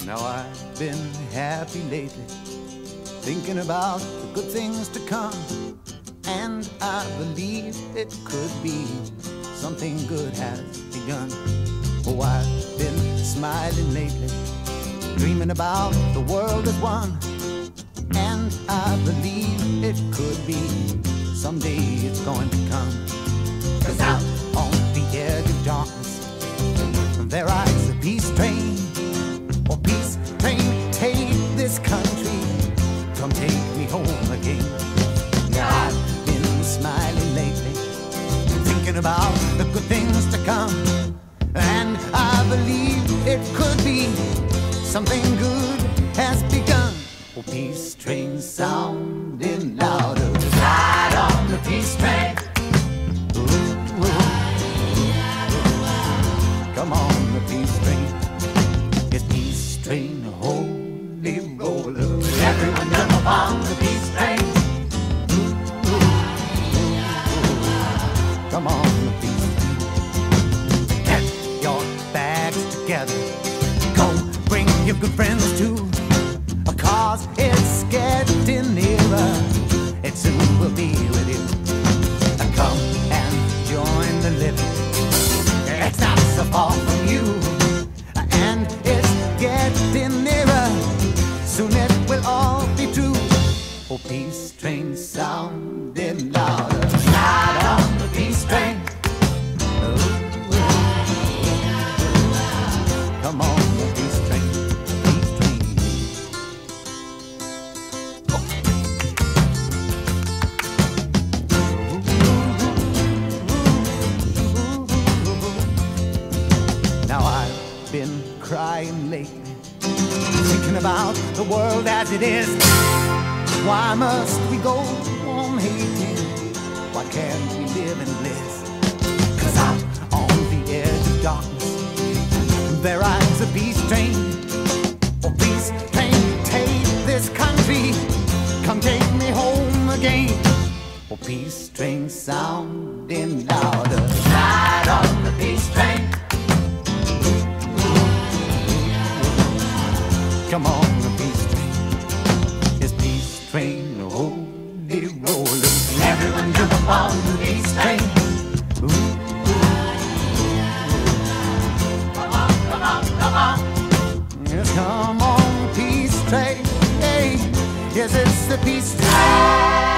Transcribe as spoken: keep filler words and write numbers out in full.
Now I've been happy lately, thinking about the good things to come, and I believe it could be something good has begun. Oh, I've been smiling lately, dreaming about the world as one, and I believe it could be someday it's going to come. 'Cause out on the edge of darkness there rides a peace train. Oh, peace train, take this country, come take me home again. Now I've been smiling lately, thinking about the good things to come, and I believe it could be something good has begun. Oh, peace train sounding louder, ride on the peace train. Ooh, ooh. Come on, the peace train. It's peace train, holy roller. Everyone jump upon the peace train. Ooh, ooh, ooh. Come on, the peace train. Get your bags together, go bring your good friends too, 'cause it's getting nearer, it soon will be with you. Come and join the living, it's not so far from you, and it's getting nearer, soon it will all be true. Oh, peace train sounding louder, ride on the peace train. Ooh, come on, the peace train, peace train. Now I've been crying lately, thinking about the world as it is. Why must we go on hating? Why can't we live in bliss? 'Cause out on the edge of darkness there rides a peace train. Oh, peace train, take this country, come take me home again. Oh, peace train sounding louder, ride on the peace train. Come on, the peace train. It's peace train, holy roller. Everyone jump upon the peace train. Ooh, ooh. Come on, come on, come on. Yes, come on, peace train. Hey, yes, it's the peace train.